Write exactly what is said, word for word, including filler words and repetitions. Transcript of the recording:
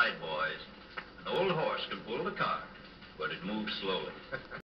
right, boys. An old horse can pull the cart, but it moves slowly.